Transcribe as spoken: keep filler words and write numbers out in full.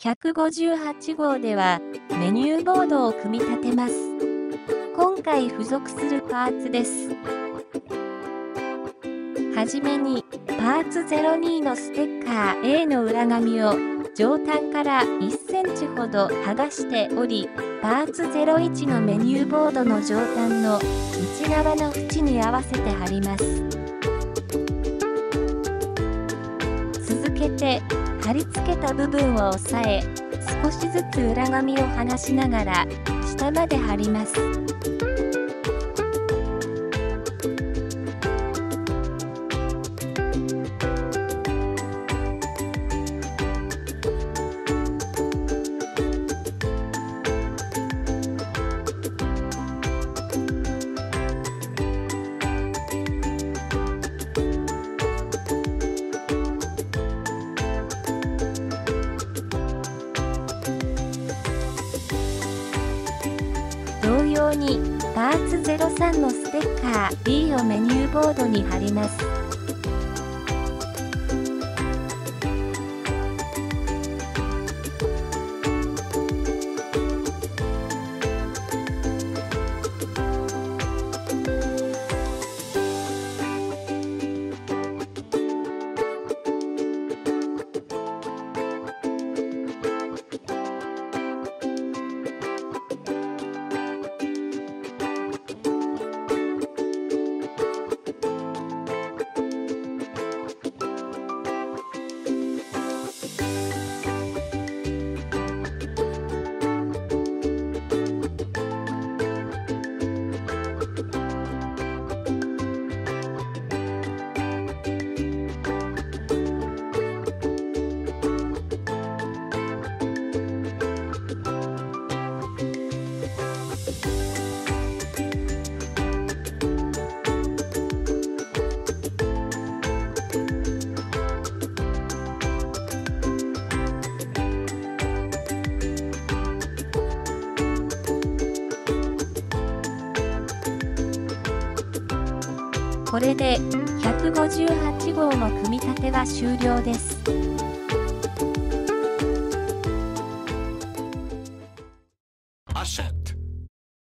ひゃくごじゅうはち号ではメニューボードを組み立てます。今回付属するパーツです。はじめにパーツゼロにのステッカー A の裏紙を上端からいっセンチほど剥がして折り、パーツゼロいちのメニューボードの上端の内側の縁に合わせて貼ります。続けて貼り付けた部分を押さえ、少しずつ裏紙を剥がしながら下まで貼ります。同様にパーツゼロさんのステッカー B をメニューボードに貼ります。これでひゃくごじゅうはち号の組み立ては終了です。